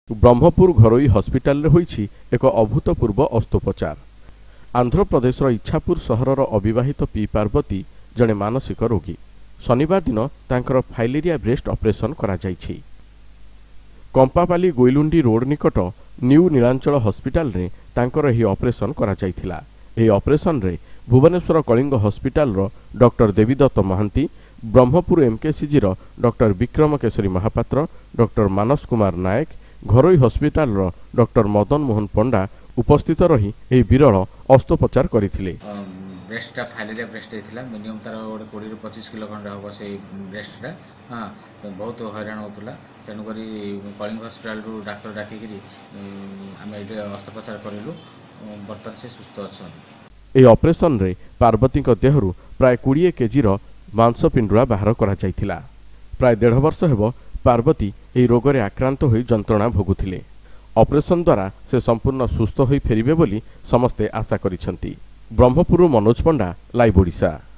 Brahmapur घरोई hospital रे होईछि एक अभूतपूर्व अस्त्रोपचार। आंध्र प्रदेश इच्छापुर सहरर अविवाहित पी पार्वती जड़े मानसिक रोगी। शनिवार दिन तांकर फाइलेरिया ब्रेस्ट ऑपरेशन करा जायछि। कंपापाली गोइलुंडी रोड निकट न्यू नीलांचल हस्पिटाल रे तांकर एही ऑपरेशन करा जायथिला। एही ऑपरेशन रे भुवनेश्वर कलिंग हस्पिटाल रो डॉक्टर देवीदत्त महांती, ब्रह्मपुर एमकेसीजी रो डॉक्टर विक्रम केशरी महापात्र, डॉक्टर मानस कुमार नायक, घरोई हस्पिटाल रो डॉक्टर मदन मोहन पंडा उपस्थित रही एही विरल अस्त्रोपचार करथिले। ब्रेस्टा फाइलेरिया ब्रेस्ट होता मिनिमम तार गोटे 20 ରୁ 25 किलो खंड हम से ब्रेस्टा। हाँ, तो बहुत हैरान होता। तेणुक कलिंग हस्पिटाल डाक्तर डाकिक आम ये अस्त्रोपचार करूँ। बर्तमान से सुस्थ अच्छा। यह ऑपरेशन रे पार्वती देहरु प्राय 20 केजी मांसपिंडुला बाहर करा जायथिला। प्राय 1.5 वर्ष हेब पार्वती यह रोग रे आक्रांत होई जंत्रणा भोगुथिले। ऑपरेशन द्वारा से संपूर्ण सुस्थ होई फेरिबे बोली समस्ते आशा करिसेंती। ब्रह्मपुर मनोज पंडा, लाइव ओडिशा।